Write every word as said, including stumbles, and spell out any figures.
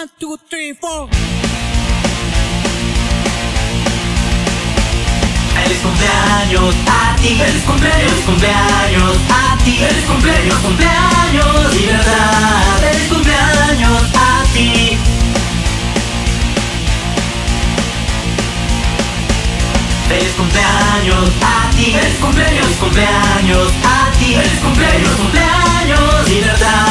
One, two, three, four. Feliz cumpleaños a ti, feliz cumpleaños, feliz cumpleaños a ti, feliz cumpleaños, cumpleaños, libertad, feliz cumpleaños a ti. Feliz cumpleaños a ti, feliz cumpleaños, feliz cumpleaños a ti, feliz cumpleaños, cumpleaños, libertad.